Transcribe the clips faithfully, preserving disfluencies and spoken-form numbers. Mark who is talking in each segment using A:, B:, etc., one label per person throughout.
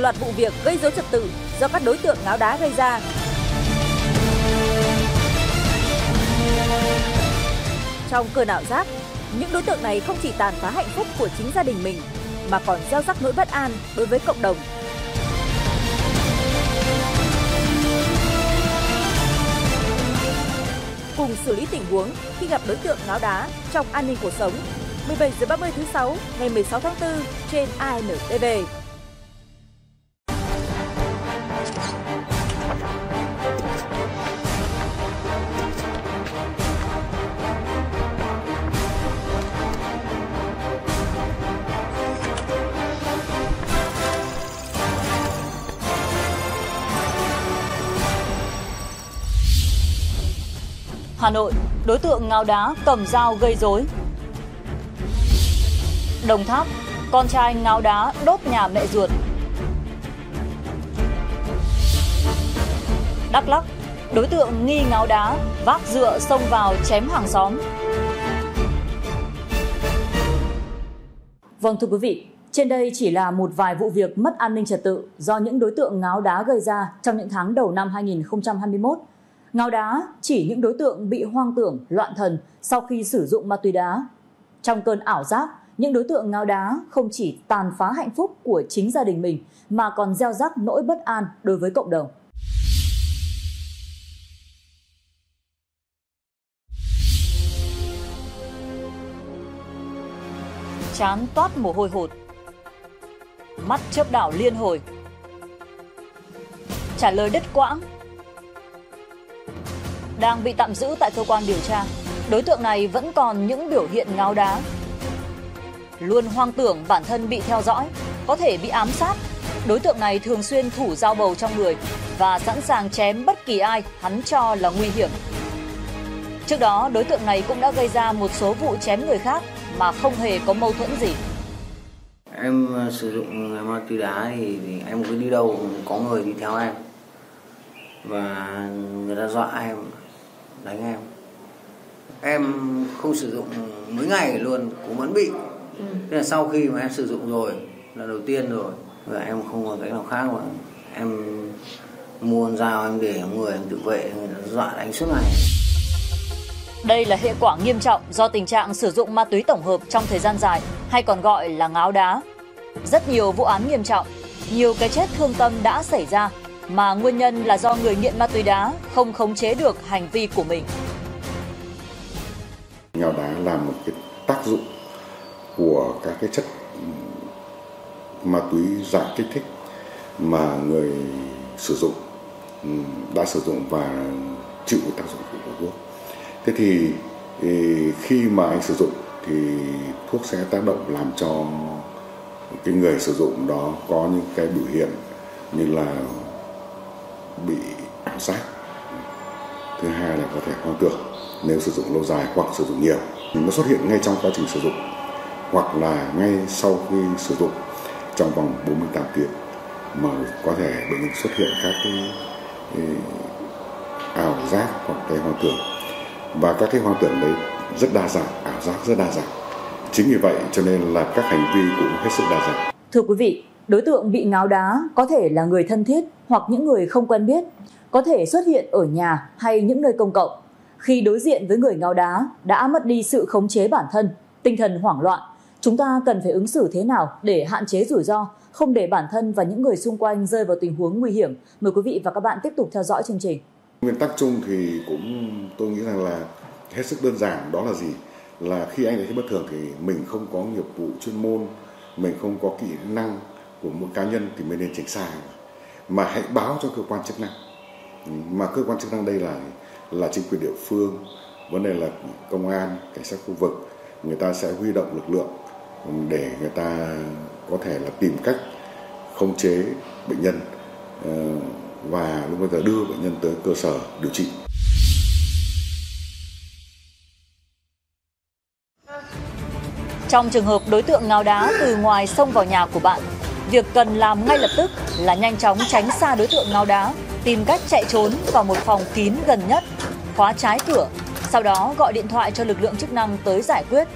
A: loạt vụ việc gây rối trật tự do các đối tượng ngáo đá gây ra. Trong cơn ảo giác, những đối tượng này không chỉ tàn phá hạnh phúc của chính gia đình mình mà còn gieo rắc nỗi bất an đối với cộng đồng. Cùng xử lý tình huống khi gặp đối tượng ngáo đá trong An ninh cuộc sống. mười bảy giờ ba mươi thứ sáu ngày mười sáu tháng tư trên a en tê vê.
B: Hà Nội, đối tượng ngáo đá cầm dao gây rối. Đồng Tháp, con trai ngáo đá đốt nhà mẹ ruột. Đắk Lắk, đối tượng nghi ngáo đá vác dựa xông vào chém hàng xóm. Vâng thưa quý vị, trên đây chỉ là một vài vụ việc mất an ninh trật tự do những đối tượng ngáo đá gây ra trong những tháng đầu năm hai nghìn không trăm hai mươi mốt. Ngáo đá chỉ những đối tượng bị hoang tưởng, loạn thần sau khi sử dụng ma túy đá. Trong cơn ảo giác, những đối tượng ngáo đá không chỉ tàn phá hạnh phúc của chính gia đình mình mà còn gieo rắc nỗi bất an đối với cộng đồng. Trán toát mồ hôi hột, mắt chớp đảo liên hồi, trả lời đứt quãng. Đang bị tạm giữ tại cơ quan điều tra, đối tượng này vẫn còn những biểu hiện ngáo đá. Luôn hoang tưởng bản thân bị theo dõi, có thể bị ám sát. Đối tượng này thường xuyên thủ dao bầu trong người và sẵn sàng chém bất kỳ ai hắn cho là nguy hiểm. Trước đó, đối tượng này cũng đã gây ra một số vụ chém người khác mà không hề có mâu thuẫn gì.
C: Em sử dụng ma túy đá thì em cứ đi đâu có người đi theo em và người ta dọa em, đánh em. Em không sử dụng mấy ngày luôn cũng vẫn bị. Ừ. Thế là sau khi mà em sử dụng rồi, là đầu tiên rồi, và em không có cách nào khác mà em mua con dao em để người em tự vệ, người ta dọa đánh suốt ngày.
B: Đây là hệ quả nghiêm trọng do tình trạng sử dụng ma túy tổng hợp trong thời gian dài, hay còn gọi là ngáo đá. Rất nhiều vụ án nghiêm trọng, nhiều cái chết thương tâm đã xảy ra mà nguyên nhân là do người nghiện ma túy đá không khống chế được hành vi của mình.
D: Ngáo đá là một cái tác dụng của các cái chất ma túy dạng kích thích mà người sử dụng đã sử dụng và chịu tác dụng của thuốc. Thế thì khi mà anh sử dụng thì thuốc sẽ tác động làm cho cái người sử dụng đó có những cái biểu hiện như là bị ảo giác. Thứ hai là có thể hoang tưởng nếu sử dụng lâu dài hoặc sử dụng nhiều. Nó xuất hiện ngay trong quá trình sử dụng hoặc là ngay sau khi sử dụng trong vòng bốn mươi tám tiếng mà có thể bệnh nhân xuất hiện các cái, cái ảo giác hoặc cái hoang tưởng. Và các cái hoang tưởng đấy rất đa dạng, ảo giác rất đa dạng. Chính vì vậy cho nên là các hành vi cũng hết sức đa dạng.
B: Thưa quý vị, đối tượng bị ngáo đá có thể là người thân thiết hoặc những người không quen biết, có thể xuất hiện ở nhà hay những nơi công cộng. Khi đối diện với người ngáo đá đã mất đi sự khống chế bản thân, tinh thần hoảng loạn, chúng ta cần phải ứng xử thế nào để hạn chế rủi ro, không để bản thân và những người xung quanh rơi vào tình huống nguy hiểm. Mời quý vị và các bạn tiếp tục theo dõi chương trình.
D: Nguyên tắc chung thì cũng tôi nghĩ rằng là hết sức đơn giản, đó là gì? Là khi anh thấy bất thường thì mình không có nghiệp vụ chuyên môn, mình không có kỹ năng của một cá nhân thì mình nên tránh xa, mà hãy báo cho cơ quan chức năng. Mà cơ quan chức năng đây là là chính quyền địa phương, vấn đề là công an, cảnh sát khu vực, người ta sẽ huy động lực lượng để người ta có thể là tìm cách khống chế bệnh nhân và lúc bây giờ đưa bệnh nhân tới cơ sở điều trị.
B: Trong trường hợp đối tượng ngáo đá từ ngoài xông vào nhà của bạn, việc cần làm ngay lập tức là nhanh chóng tránh xa đối tượng ngáo đá, tìm cách chạy trốn vào một phòng kín gần nhất, khóa trái cửa, sau đó gọi điện thoại cho lực lượng chức năng tới giải quyết.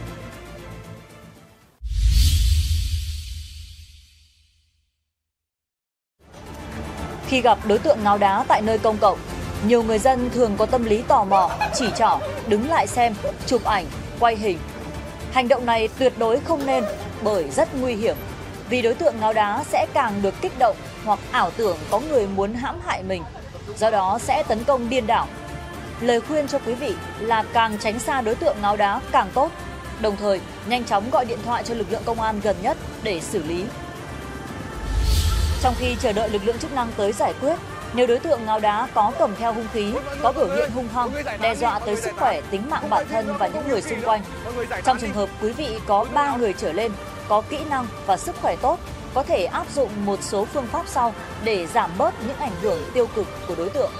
B: Khi gặp đối tượng ngáo đá tại nơi công cộng, nhiều người dân thường có tâm lý tò mò, chỉ trỏ, đứng lại xem, chụp ảnh, quay hình. Hành động này tuyệt đối không nên bởi rất nguy hiểm, vì đối tượng ngáo đá sẽ càng được kích động hoặc ảo tưởng có người muốn hãm hại mình, do đó sẽ tấn công điên đảo. Lời khuyên cho quý vị là càng tránh xa đối tượng ngáo đá càng tốt, đồng thời nhanh chóng gọi điện thoại cho lực lượng công an gần nhất để xử lý. Trong khi chờ đợi lực lượng chức năng tới giải quyết, nếu đối tượng ngáo đá có cầm theo hung khí, có biểu hiện hung hăng, đe dọa tới sức khỏe, tính mạng bản thân và những người xung quanh. Trong trường hợp quý vị có ba người trở lên, có kỹ năng và sức khỏe tốt, có thể áp dụng một số phương pháp sau để giảm bớt những ảnh hưởng tiêu cực của đối tượng.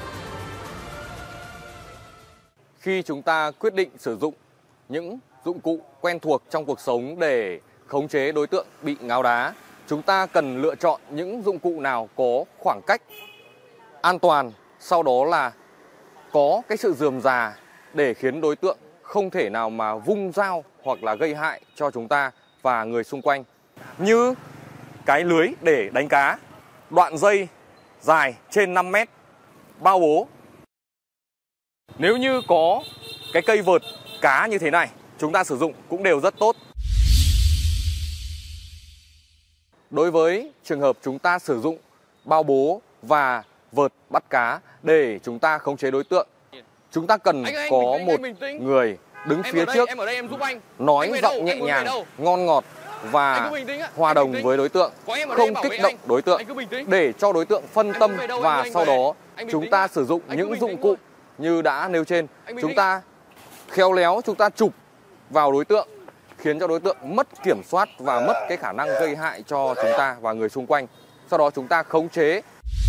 E: Khi chúng ta quyết định sử dụng những dụng cụ quen thuộc trong cuộc sống để khống chế đối tượng bị ngáo đá, chúng ta cần lựa chọn những dụng cụ nào có khoảng cách an toàn, sau đó là có cái sự rườm rà để khiến đối tượng không thể nào mà vung dao hoặc là gây hại cho chúng ta và người xung quanh. Như cái lưới để đánh cá, đoạn dây dài trên năm mét, bao bố. Nếu như có cái cây vợt cá như thế này, chúng ta sử dụng cũng đều rất tốt. Đối với trường hợp chúng ta sử dụng bao bố và vợt bắt cá để chúng ta khống chế đối tượng, chúng ta cần anh, anh, có anh, một anh người đứng em phía đây, trước, em ở đây, em giúp anh. Nói anh giọng đâu, nhẹ nhàng, ngon ngọt và hòa đồng với đối tượng, không kích động anh. đối tượng để cho đối tượng phân tâm đâu, và sau đó chúng ta sử dụng những dụng cụ như đã nêu trên. Chúng ta khéo léo, chúng ta chụp vào đối tượng, khiến cho đối tượng mất kiểm soát và mất cái khả năng gây hại cho chúng ta và người xung quanh. Sau đó chúng ta khống chế.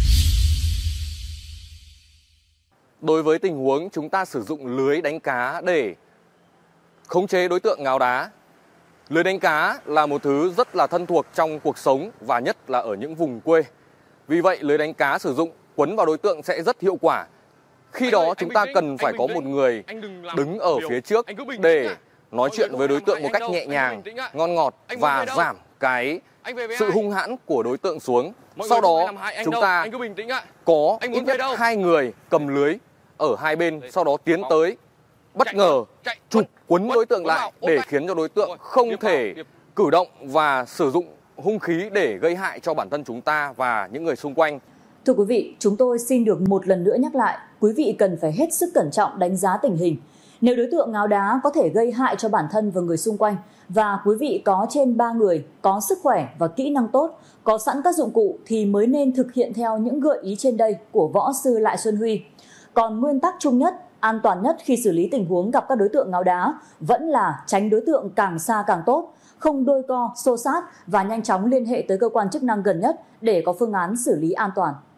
E: Đối với tình huống chúng ta sử dụng lưới đánh cá để khống chế đối tượng ngáo đá, lưới đánh cá là một thứ rất là thân thuộc trong cuộc sống và nhất là ở những vùng quê. Vì vậy lưới đánh cá sử dụng quấn vào đối tượng sẽ rất hiệu quả. Khi anh đó ơi, chúng ta tĩnh, cần phải có một người đứng ở phía trước để nói chuyện với đối tượng một cách nhẹ nhàng, ngon ngọt và giảm cái sự hung hãn của đối tượng xuống. Sau đó chúng ta có ít nhất hai người cầm lưới ở hai bên, sau đó tiến tới bất ngờ chụp quấn đối tượng lại để khiến cho đối tượng không thể cử động và sử dụng hung khí để gây hại cho bản thân chúng ta và những người xung quanh.
B: Thưa quý vị, chúng tôi xin được một lần nữa nhắc lại, quý vị cần phải hết sức cẩn trọng đánh giá tình hình. Nếu đối tượng ngáo đá có thể gây hại cho bản thân và người xung quanh, và quý vị có trên ba người, có sức khỏe và kỹ năng tốt, có sẵn các dụng cụ thì mới nên thực hiện theo những gợi ý trên đây của võ sư Lại Xuân Huy. Còn nguyên tắc chung nhất, an toàn nhất khi xử lý tình huống gặp các đối tượng ngáo đá vẫn là tránh đối tượng càng xa càng tốt, không đôi co, xô xát và nhanh chóng liên hệ tới cơ quan chức năng gần nhất để có phương án xử lý an toàn.